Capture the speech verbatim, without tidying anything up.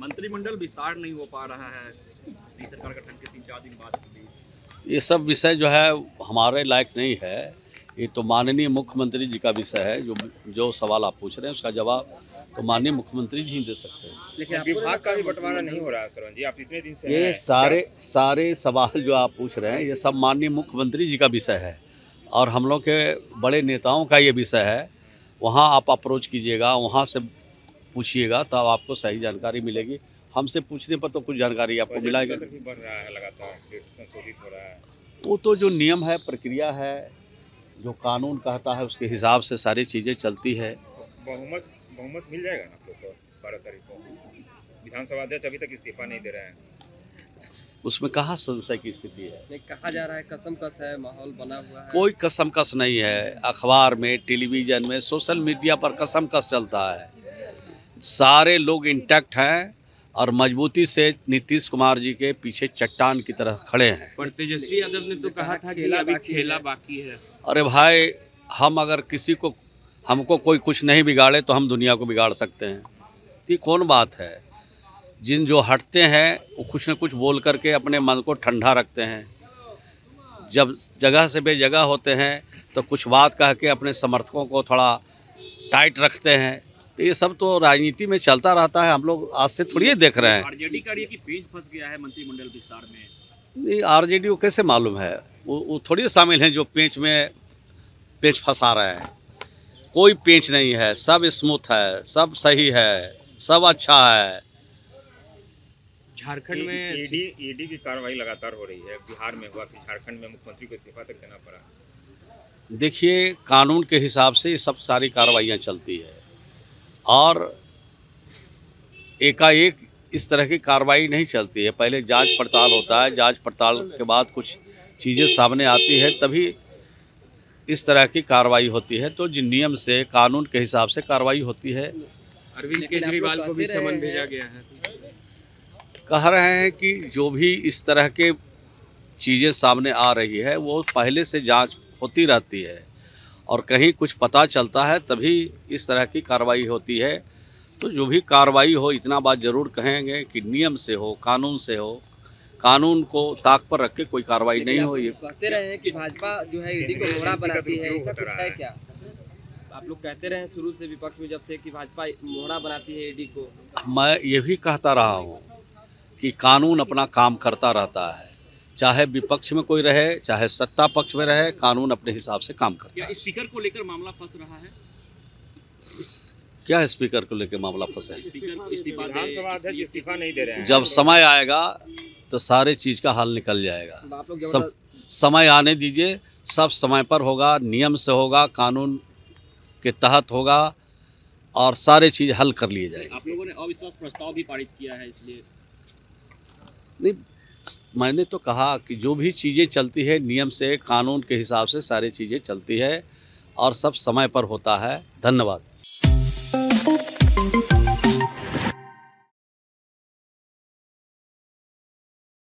मंत्रिमंडल विस्तार नहीं हो पा रहा है, नई सरकार गठन के तीन चार दिन बाद भी। ये सब विषय जो है हमारे लायक नहीं है। ये तो माननीय मुख्यमंत्री जी का विषय है। जो जो सवाल आप पूछ रहे हैं उसका जवाब तो माननीय मुख्यमंत्री जी ही दे सकते हैं। लेकिन विभाग का भी बंटवारा नहीं हो रहा है सरवन जी, आप इतने दिन से ये सारे सारे सवाल जो आप पूछ रहे हैं ये सब माननीय मुख्यमंत्री जी का विषय है और हम लोग के बड़े नेताओं का ये विषय है। वहाँ आप अप्रोच कीजिएगा, वहाँ से पूछिएगा तब आपको सही जानकारी मिलेगी। हमसे पूछने पर तो कुछ जानकारी आपको मिलेगी। बढ़ रहा है लगातार, संशोधित हो रहा है। वो तो जो नियम है, प्रक्रिया है, जो कानून कहता है उसके हिसाब से सारी चीज़ें चलती है। बहुमत बहुमत मिल जाएगा ना आप लोग को बारह तारीख को? विधानसभा अध्यक्ष अभी तक इस्तीफा नहीं दे रहे हैं। उसमें कहाँ संशय की स्थिति है? नहीं, कहा जा रहा है कसम कस है, माहौल बना हुआ है। कोई कसम कस नहीं है। अखबार में, टेलीविज़न में, सोशल मीडिया पर कसम कस चलता है। सारे लोग इंटैक्ट हैं और मजबूती से नीतीश कुमार जी के पीछे चट्टान की तरह खड़े हैं। पर तेजस्वी यादव ने तो कहा था कि अभी खेला बाकी है। अरे भाई, हम अगर किसी को हमको कोई कुछ नहीं बिगाड़े तो हम दुनिया को बिगाड़ सकते हैं। ये कौन बात है? जिन जो हटते हैं वो कुछ न कुछ बोल करके अपने मन को ठंडा रखते हैं। जब जगह से बेजगह होते हैं तो कुछ बात कह के अपने समर्थकों को थोड़ा टाइट रखते हैं। तो ये सब तो राजनीति में चलता रहता है। हम लोग आज से थोड़ी ये देख रहे हैं। आरजेडी का ये कि पेज फंस गया है मंत्रिमंडल विस्तार में। नहीं, आरजेडी को कैसे मालूम है? वो वो थोड़ी शामिल हैं जो पेंच में पेंच फंसा रहे हैं। कोई पेंच नहीं है, सब स्मूथ है, सब सही है, सब अच्छा है। झारखंड में ईडी ईडी की कार्रवाई लगातार हो रही है। बिहार में हुआ कि झारखंड में मुख्यमंत्री को इस्तीफा तक देना पड़ा। देखिए, कानून के हिसाब से ये सब सारी कार्रवाइयाँ चलती है और एकाएक इस तरह की कार्रवाई नहीं चलती है। पहले जांच पड़ताल होता है, जांच पड़ताल के बाद कुछ चीज़ें सामने आती है तभी इस तरह की कार्रवाई होती है। तो जिन नियम से, कानून के हिसाब से कार्रवाई होती है। अरविंद केजरीवाल को भी समन भेजा गया है। कह रहे हैं कि जो भी इस तरह के चीज़ें सामने आ रही है वो पहले से जांच होती रहती है और कहीं कुछ पता चलता है तभी इस तरह की कार्रवाई होती है। तो जो भी कार्रवाई हो, इतना बात ज़रूर कहेंगे कि नियम से हो, कानून से हो। कानून को ताक पर रख के कोई कार्रवाई नहीं हो। ये कहते रहे हैं कि भाजपा जो है ईडी को मोहरा बनाती है, ऐसा कुछ है क्या? आप लोग कहते रहे शुरू से विपक्ष में जब से कि भाजपा मोहरा बनाती है ईडी को। मैं ये भी कहता रहा हूँ कि कानून अपना काम करता रहता है। चाहे विपक्ष में कोई रहे, चाहे सत्ता पक्ष में रहे, कानून अपने हिसाब से काम करता है। स्पीकर को लेकर मामला फंस रहा है? क्या स्पीकर को लेकर मामला फंसा है? विधानसभा अध्यक्ष इस्तीफा नहीं दे रहे हैं। जब समय आएगा तो सारे चीज़ का हल निकल जाएगा। आप लोग सब समय आने दीजिए, सब समय पर होगा, नियम से होगा, कानून के तहत होगा और सारे चीज़ हल कर लिए जाएंगे। आप लोगों ने अविश्वास प्रस्ताव भी पारित किया है, इसलिए नहीं, मैंने तो कहा कि जो भी चीज़ें चलती है नियम से, कानून के हिसाब से सारी चीज़ें चलती है और सब समय पर होता है। धन्यवाद।